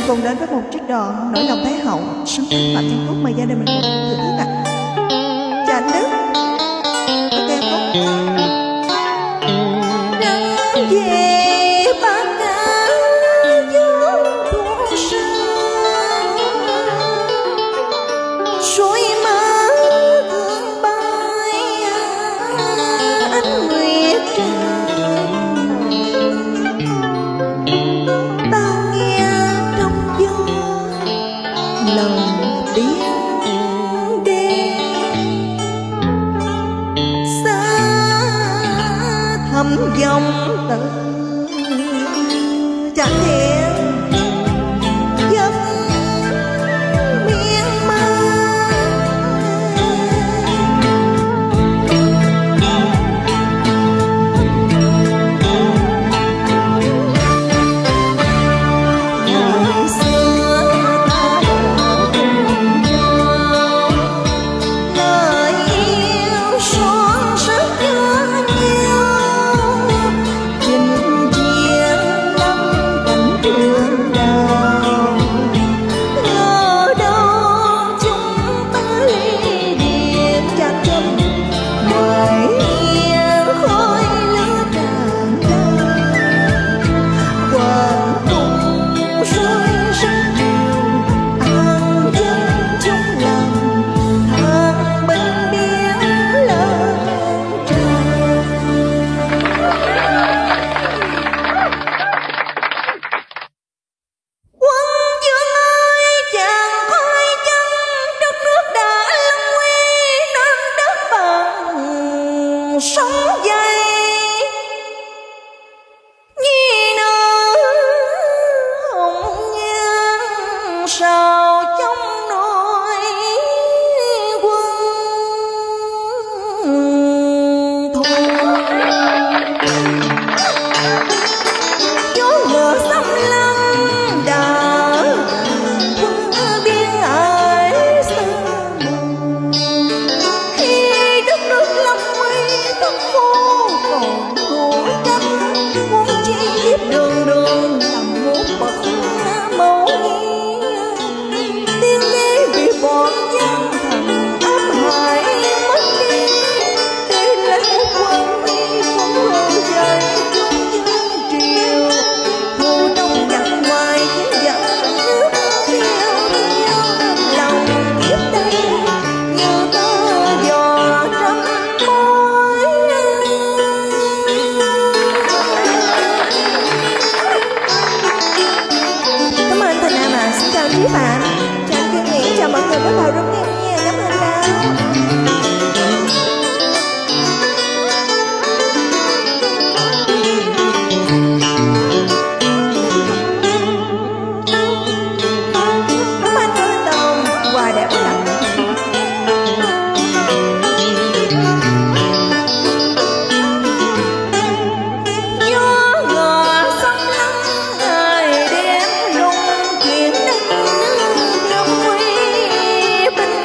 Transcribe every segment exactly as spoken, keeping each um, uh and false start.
cùng đến với một trích đoạn nỗi lòng Thái hậu xứng đáng Phạm Nhân Phúc mà gia đình mình cùng thưởng thức ạ. Chào anh Đức. Ok Phúc. Nắng về ba cá gió buông xa, suối má gương bay ánh nguyệt tràn. Ta nghe trong gió lòng tiếng đêm xa thầm dòng từ chẳng thiện dâm miên man. Ngày xưa ta đã cùng nhau, lời yêu son sắc nhớ nhau, chinh chiến năm cảnh vườn đào. Ngờ đâu chúng ta ly biệt chặt chum, ngoài hiên khói lửa tràn lan. Quần tung rơi rất nhiều, an dân chung lòng, hàng bên biển lớn tràn. Quân vương ơi chàng khoai chân, đất nước đã lâm nguy nên đất bằng sóng dày. Nhi nữ hồng nhan sao trong nỗi quân thù. Gió ngựa xâm lâm đã quân biên ải xa mù. Khi đất nước lâm nguy thất phu còn khổ cánh, muốn chi tiếp đường đường làm một bậc mẫu nghi. Tiếng nghe vì bọn gian thần ám hại mất đi, để lại một quân đi không hồn dậy trong dân triều. Mùa đông giặc ngoài khiến giặc nước theo theo, lòng kiếp đây như tơ giò trăm mối. Cảm ơn Thành Nam ạ. Xin chào Trí Phạm, chào anh Kiên Nguyễn, chào mọi người với vào rung em nha. Cảm ơn Đào. Cảm ơn Trương Tùng, quà đẹp lắm. Gió ngò sông lắng ngày đêm lung chuyển đánh lâm nguy binh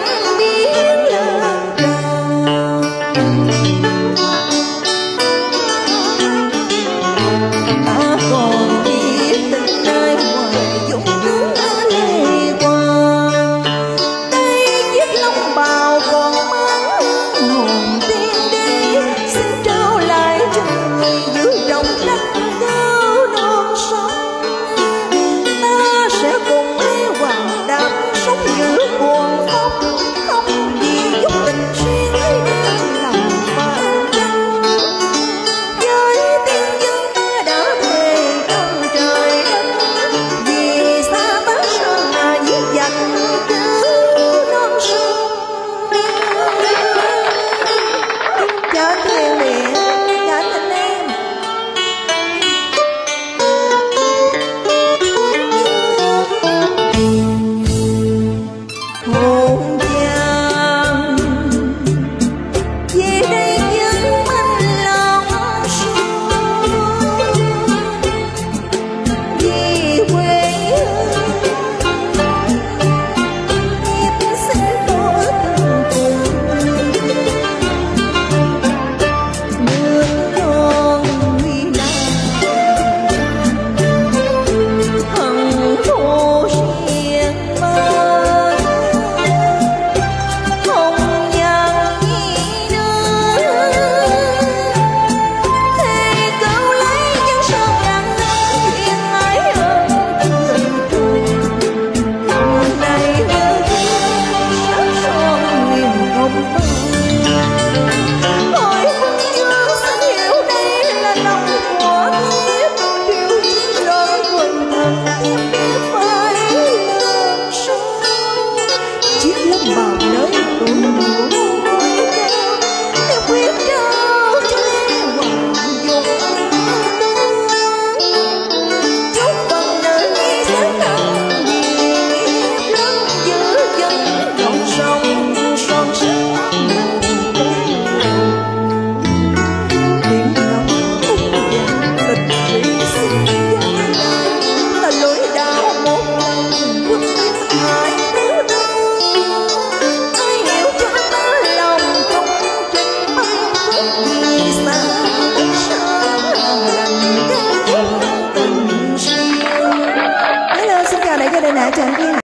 chàng